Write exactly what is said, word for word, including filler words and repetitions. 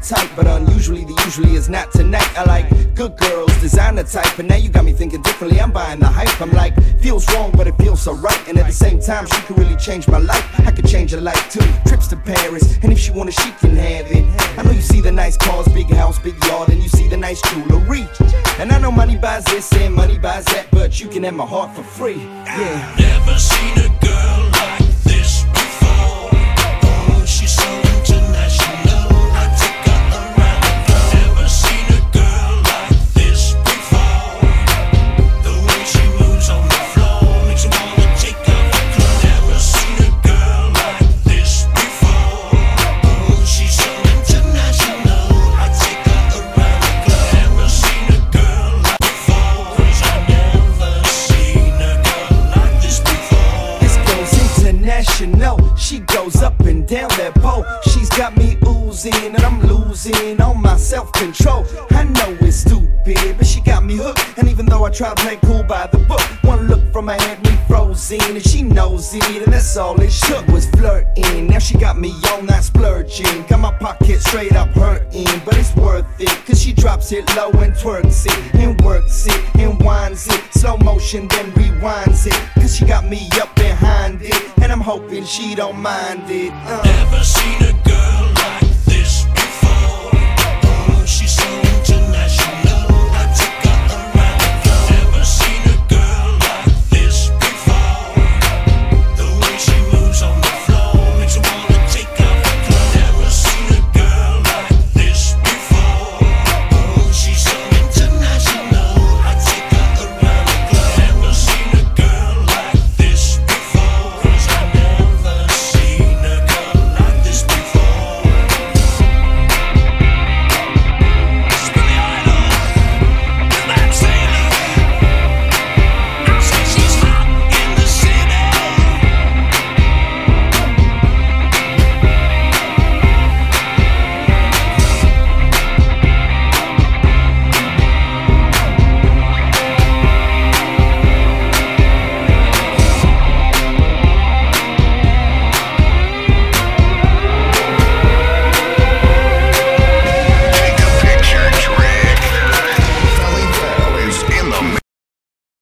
type, but unusually the usually is not tonight. I like good girls, designer type, and now you got me thinking differently. I'm buying the hype. I'm like, feels wrong, but it feels so right. And at the same time, she could really change my life. I could change her life too. Trips to Paris, and if she wanna, she can have it. I know you see the nice cars, big house, big yard, and you see the nice jewelry. And I know money buys this and money buys that, but you can have my heart for free. Yeah. Never seen a girl like this before. Oh, she's so international. I take her around the globe. Never seen a girl like this before. The way she moves on the floor makes me wanna take off her clothes. Never seen a girl like this before. Oh, she's so international. I take her around the globe. Never seen a girl like before. 'Cause I never seen a girl like this before. This girl's international. She goes up and down that pole. She's got me oozing and I'm losing all my self-control. I know it's stupid, but she got me hooked. And even though I try to play cool by the book, one look from her had me frozen, and she knows it, and that's all it shook was flirting. Now she got me on that splurging. Got my pocket straight up hurting, but it's worth it, cause she drops it low and twerks it, and works it, and winds it. Slow motion then rewinds it, cause she got me up behind it, and I'm hoping she don't mind it. uh. Never seen a girl